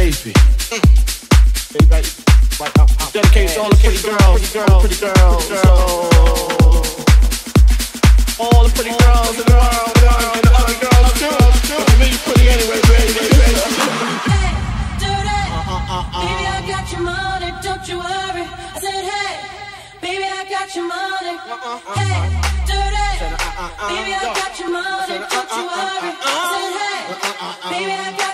baby. Dedicated to all the pretty girls, all the pretty girls in the world, and the other girls too. But to me, you pretty anyway, baby. Hey, dirty, baby, I got your money, don't you worry. I said, hey, baby, I got your money. Hey, dirty, baby, I got your money, don't you worry. I said, hey, baby, I got